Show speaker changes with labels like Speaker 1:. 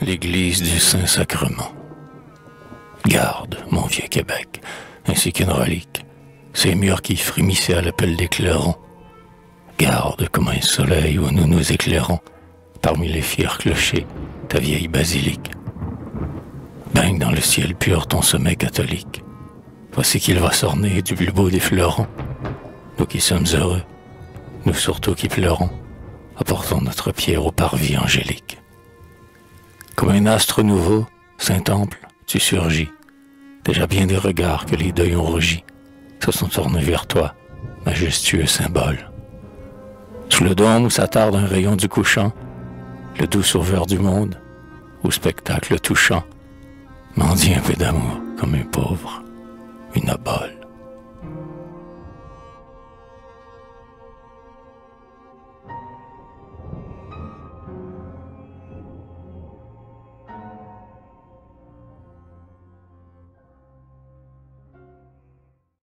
Speaker 1: l'église du Saint-Sacrement. Garde, mon vieux Québec, ainsi qu'une relique, ces murs qui frémissaient à l'appel des clairons. Garde comme un soleil où nous nous éclairons, parmi les fiers clochers, ta vieille basilique. Baigne dans le ciel pur ton sommet catholique. Voici qu'il va s'orner du plus beau des fleurons. Nous qui sommes heureux, nous surtout qui pleurons, apportons notre pierre au parvis angélique. Comme un astre nouveau, Saint-Temple, tu surgis. Déjà bien des regards que les deuils ont rougis se sont tournés vers toi, majestueux symbole. Sous le dôme où s'attarde un rayon du couchant, le doux sauveur du monde, au spectacle touchant, mendie un peu d'amour comme un pauvre, une obole.